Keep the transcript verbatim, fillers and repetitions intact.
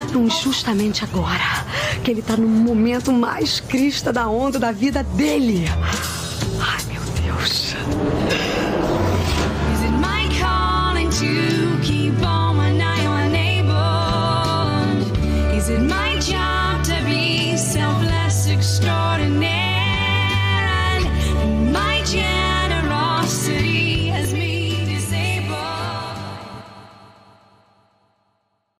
Não, justamente agora, que ele tá no momento mais crista da onda da vida dele. Ai, meu Deus.